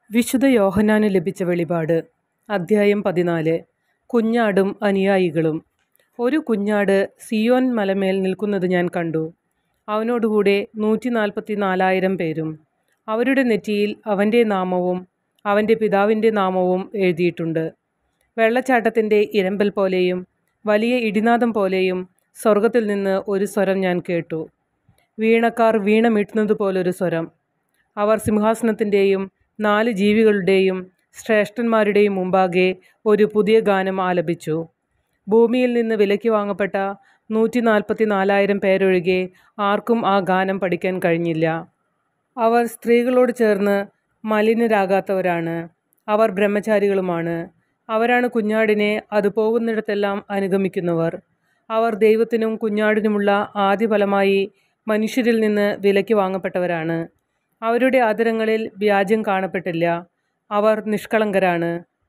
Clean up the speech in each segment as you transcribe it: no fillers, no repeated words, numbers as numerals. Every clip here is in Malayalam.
വിശുദ്ധ യോഹന്നാന് ലഭിച്ച വെളിപാട്. അദ്ധ്യായം 14. കുഞ്ഞാടും അനുയായികളും. ഒരു കുഞ്ഞാട് സിയോൻ മലമേൽ നിൽക്കുന്നത് ഞാൻ കണ്ടു. അവനോടുകൂടെ 144,000 പേരും. അവരുടെ നെറ്റിയിൽ അവൻ്റെ നാമവും അവൻ്റെ പിതാവിൻ്റെ നാമവും എഴുതിയിട്ടുണ്ട്. വെള്ളച്ചാട്ടത്തിൻ്റെ ഇരമ്പൽ പോലെയും വലിയ ഇടിനാദം പോലെയും സ്വർഗത്തിൽ നിന്ന് ഒരു സ്വരം ഞാൻ കേട്ടു. വീണക്കാർ വീണ മീട്ടുന്നതുപോലൊരു സ്വരം. അവർ സിംഹാസനത്തിൻ്റെയും 4 ജീവികളുടെയും ശ്രേഷ്ഠന്മാരുടെയും മുമ്പാകെ ഒരു പുതിയ ഗാനം ആലപിച്ചു. ഭൂമിയിൽ നിന്ന് വിലയ്ക്ക് വാങ്ങപ്പെട്ട 144,000 പേരൊഴികെ ആർക്കും ആ ഗാനം പഠിക്കാൻ കഴിഞ്ഞില്ല. അവർ സ്ത്രീകളോട് ചേർന്ന് മലിനരാകാത്തവരാണ്. അവർ ബ്രഹ്മചാരികളുമാണ്. അവരാണ് കുഞ്ഞാടിനെ അത് പോകുന്നിടത്തെല്ലാം അനുഗമിക്കുന്നവർ. അവർ ദൈവത്തിനും കുഞ്ഞാടിനുമുള്ള ആദ്യഫലമായി മനുഷ്യരിൽ നിന്ന് വിലയ്ക്ക് വാങ്ങപ്പെട്ടവരാണ്. അവരുടെ അധരങ്ങളിൽ വ്യാജ്യം കാണപ്പെട്ടില്ല. അവർ നിഷ്കളങ്കരാണ്.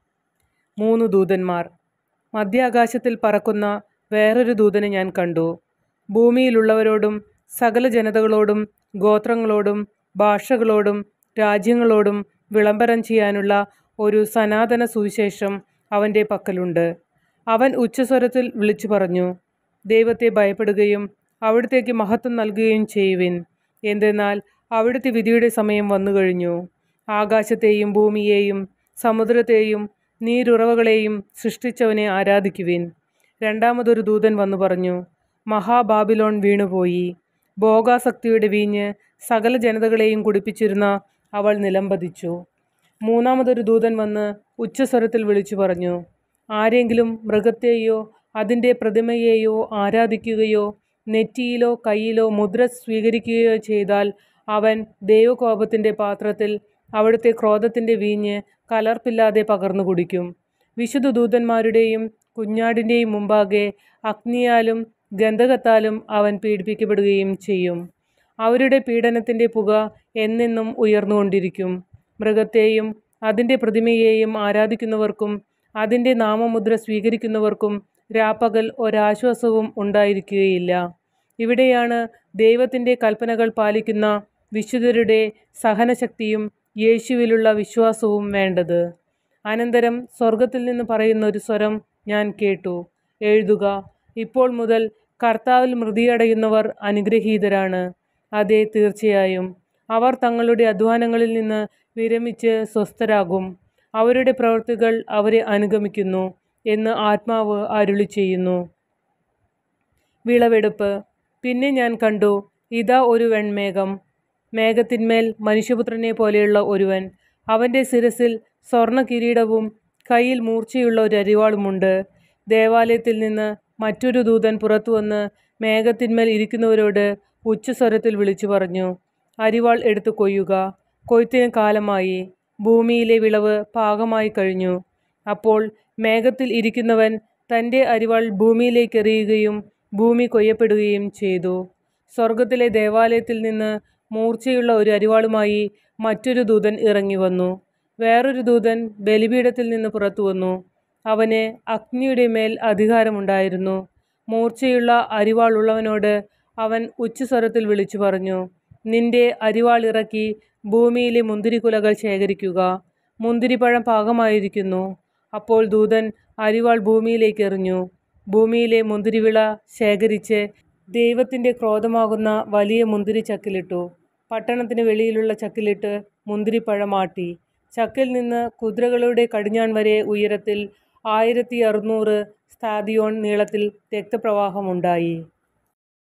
3 ദൂതന്മാർ. മധ്യാകാശത്തിൽ പറക്കുന്ന വേറൊരു ദൂതനെ ഞാൻ കണ്ടു. ഭൂമിയിലുള്ളവരോടും സകല ജനതകളോടും ഗോത്രങ്ങളോടും ഭാഷകളോടും രാജ്യങ്ങളോടും വിളംബരം ചെയ്യാനുള്ള ഒരു സനാതന സുവിശേഷം അവൻ്റെ പക്കലുണ്ട്. അവൻ ഉച്ചസ്വരത്തിൽ വിളിച്ചു പറഞ്ഞു, ദൈവത്തെ ഭയപ്പെടുകയും അവിടുത്തേക്ക് മഹത്വം നൽകുകയും ചെയ്യുവിൻ. എന്തെന്നാൽ അവിടുത്തെ വിധിയുടെ സമയം വന്നുകഴിഞ്ഞു. ആകാശത്തെയും ഭൂമിയെയും സമുദ്രത്തെയും നീരുറവകളെയും സൃഷ്ടിച്ചവനെ ആരാധിക്കുവിൻ. രണ്ടാമതൊരു ദൂതൻ വന്നു പറഞ്ഞു, മഹാബാബിലോൺ വീണുപോയി. ഭോഗാസക്തിയുടെ വീഞ്ഞ് സകല ജനതകളെയും കുടിപ്പിച്ചിരുന്ന അവൾ നിലംപതിച്ചു. മൂന്നാമതൊരു ദൂതൻ വന്ന് ഉച്ചസ്വരത്തിൽ വിളിച്ചു പറഞ്ഞു, ആരെങ്കിലും മൃഗത്തെയോ അതിൻ്റെ പ്രതിമയെയോ ആരാധിക്കുകയോ നെറ്റിയിലോ കയ്യിലോ മുദ്ര സ്വീകരിക്കുകയോ ചെയ്താൽ അവൻ ദൈവകോപത്തിൻ്റെ പാത്രത്തിൽ അവിടുത്തെ ക്രോധത്തിൻ്റെ വീഞ്ഞ് കലർപ്പില്ലാതെ പകർന്നു കുടിക്കും. വിശുദ്ധ ദൂതന്മാരുടെയും കുഞ്ഞാടിൻ്റെയും മുമ്പാകെ അഗ്നിയാലും ഗന്ധകത്താലും അവൻ പീഡിപ്പിക്കപ്പെടുകയും ചെയ്യും. അവരുടെ പീഡനത്തിൻ്റെ പുക എന്നെന്നും ഉയർന്നുകൊണ്ടിരിക്കും. മൃഗത്തെയും അതിൻ്റെ പ്രതിമയെയും ആരാധിക്കുന്നവർക്കും അതിൻ്റെ നാമമുദ്ര സ്വീകരിക്കുന്നവർക്കും രാപ്പകൽ ഒരാശ്വാസവും ഉണ്ടായിരിക്കുകയില്ല. ഇവിടെയാണ് ദൈവത്തിൻ്റെ കൽപ്പനകൾ പാലിക്കുന്ന വിശുദ്ധരുടെ സഹനശക്തിയും യേശുവിലുള്ള വിശ്വാസവും വേണ്ടത്. അനന്തരം സ്വർഗത്തിൽ നിന്ന് പറയുന്ന ഒരു സ്വരം ഞാൻ കേട്ടു, എഴുതുക, ഇപ്പോൾ മുതൽ കർത്താവിൽ മൃതിയടയുന്നവർ അനുഗ്രഹീതരാണ്. അതെ, തീർച്ചയായും അവർ തങ്ങളുടെ അധ്വാനങ്ങളിൽ നിന്ന് വിരമിച്ച് സ്വസ്ഥരാകും. അവരുടെ പ്രവൃത്തികൾ അവരെ അനുഗമിക്കുന്നു എന്ന് ആത്മാവ് അരുളി ചെയ്യുന്നു. വിളവെടുപ്പ്. പിന്നെ ഞാൻ കണ്ടു, ഇതാ ഒരു വെൺമേഘം. മേഘത്തിന്മേൽ മനുഷ്യപുത്രനെ പോലെയുള്ള ഒരുവൻ. അവൻ്റെ ശിരസിൽ സ്വർണ്ണ കിരീടവും കയ്യിൽ മൂർച്ചയുള്ള ഒരു അരിവാളുമുണ്ട്. ദേവാലയത്തിൽ നിന്ന് മറ്റൊരു ദൂതൻ പുറത്തു വന്ന് മേഘത്തിന്മേൽ ഇരിക്കുന്നവരോട് ഉച്ചസ്വരത്തിൽ വിളിച്ചു പറഞ്ഞു, അരിവാൾ എടുത്തു കൊയ്യുക. കൊയ്ത്തിന് കാലമായി. ഭൂമിയിലെ വിളവ് പാകമായി കഴിഞ്ഞു. അപ്പോൾ മേഘത്തിൽ ഇരിക്കുന്നവൻ തൻ്റെ അരിവാൾ ഭൂമിയിലേക്ക് എറിയുകയും ഭൂമി കൊയ്യപ്പെടുകയും ചെയ്തു. സ്വർഗത്തിലെ ദേവാലയത്തിൽ നിന്ന് മൂർച്ചയുള്ള ഒരു അരിവാളുമായി മറ്റൊരു ദൂതൻ ഇറങ്ങി വന്നു. വേറൊരു ദൂതൻ ബലിപീഠത്തിൽ നിന്ന് പുറത്തു വന്നു. അവന് അഗ്നിയുടെ മേൽ അധികാരമുണ്ടായിരുന്നു. മൂർച്ചയുള്ള അരിവാൾ ഉള്ളവനോട് അവൻ ഉച്ചസ്വരത്തിൽ വിളിച്ചു പറഞ്ഞു, നിന്റെ അരിവാൾ ഇറക്കി ഭൂമിയിലെ മുന്തിരിക്കുലകൾ ശേഖരിക്കുക. മുന്തിരിപ്പഴം പാകമായിരിക്കുന്നു. അപ്പോൾ ദൂതൻ അരിവാൾ ഭൂമിയിലേക്ക് എറിഞ്ഞു. ഭൂമിയിലെ മുന്തിരിവിള ശേഖരിച്ച് ദൈവത്തിൻ്റെ ക്രോധമാകുന്ന വലിയ മുന്തിരി ചക്കിലിട്ടു. പട്ടണത്തിന് വെളിയിലുള്ള ചക്കിലിട്ട് മുന്തിരിപ്പഴമാട്ടി. ചക്കിൽ നിന്ന് കുതിരകളുടെ കടിഞ്ഞാൺ വരെ ഉയരത്തിൽ 1600 സ്താദിയോൻ നീളത്തിൽ രക്തപ്രവാഹമുണ്ടായി.